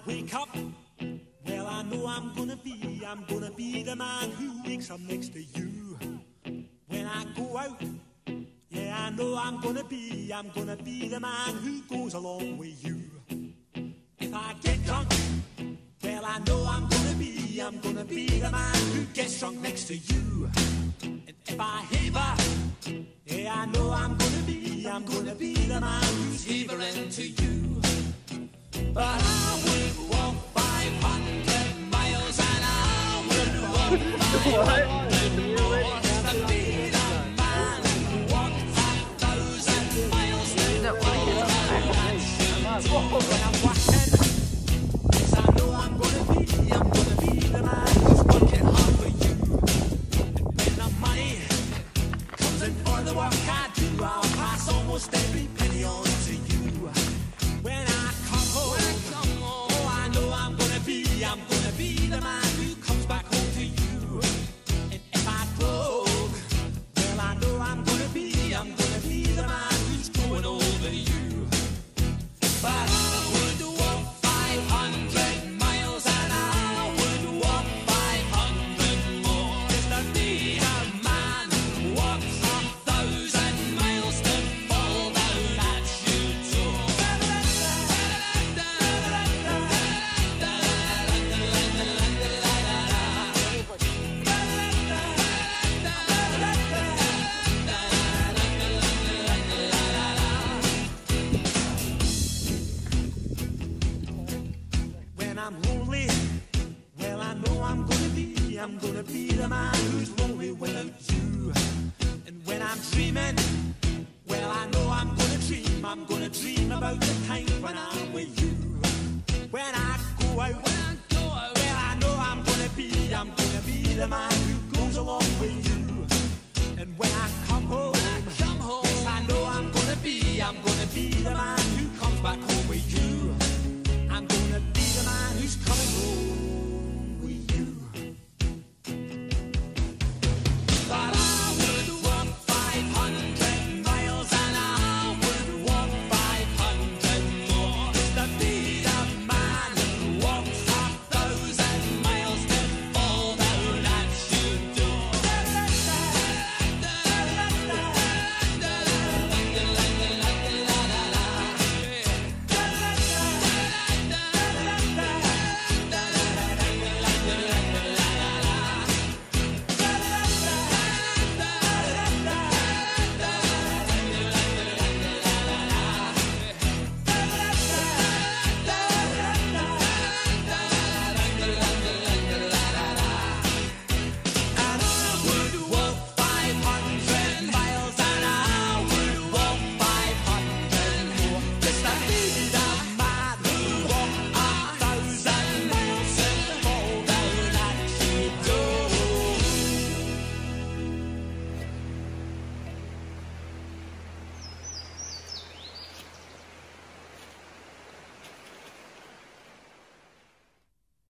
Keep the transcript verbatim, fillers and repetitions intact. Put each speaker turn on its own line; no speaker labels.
wake up, well, I know I'm gonna be, I'm gonna be the man who wakes up next to you. When I go out, yeah, I know I'm gonna be, I'm gonna be the man who goes along with you. If I get drunk, well, I know I'm gonna be, I'm gonna be the man who gets drunk next to you. And if I haver, yeah, I know I'm gonna be, I'm gonna be the man who's havering to you. But I would walk five hundred miles and I would walk five hundred more to be the man who walked a thousand miles to go. When I'm walking, yes, I know I'm gonna be, I'm gonna be the man who's working hard for you. And when the money comes in for the work I do, I'll pass almost every penny on to you. When I come home, I'm gonna be the man who comes back home to you. And if I broke, well, I know I'm gonna be, I'm gonna be the man who's going over you. But I would walk five hundred miles and I would walk five hundred more just to be a man who walks a thousand miles to fall down at you door. I'm lonely, well, I know I'm gonna be, I'm gonna be the man who's lonely without you. And when I'm dreaming, well, I know I'm gonna dream, I'm gonna dream about the time when I'm with you. When I go out, when I go out, well, I know I'm gonna be, I'm gonna be the man who goes along with you.